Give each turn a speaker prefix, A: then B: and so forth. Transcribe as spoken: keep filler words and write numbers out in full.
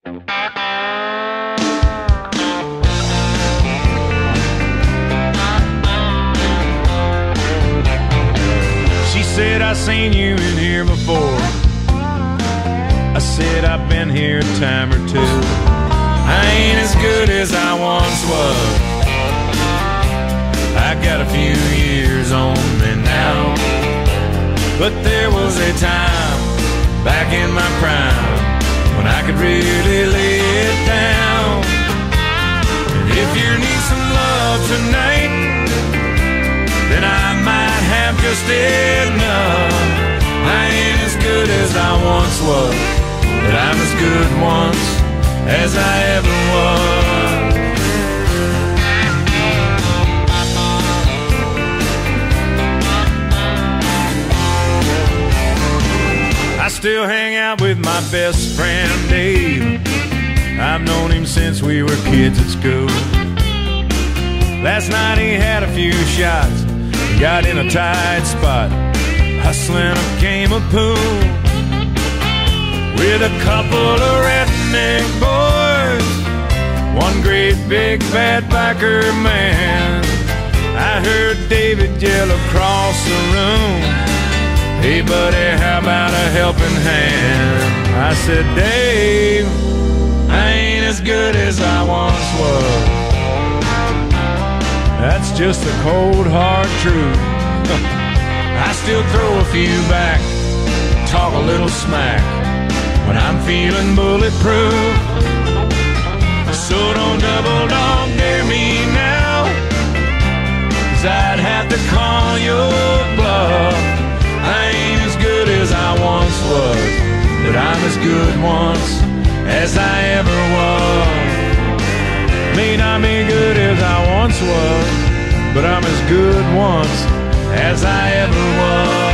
A: She said, I seen you in here before. I said, I've been here a time or two. I ain't as good as I once was. I got a few years on me now, but there was a time back in my prime when I could really lay it down. And if you need some love tonight, then I might have just enough. I ain't as good as I once was, but I'm as good once as I ever was. I still hang out with my best friend Dave. I've known him since we were kids at school. Last night he had a few shots, got in a tight spot, hustling a game of pool with a couple of redneck boys, one great big fat biker man. I heard David yell across the room, "Hey buddy, how about a helping hand?" I said, "Dave, I ain't as good as I once was." That's just the cold hard truth. I still throw a few back, talk a little smack when I'm feeling bulletproof. So don't double dog dare me now, 'cause I'd have to call your bluff. I ain't as good as I once was, but I'm as good once as I ever was. May not be good as I once was, but I'm as good once as I ever was.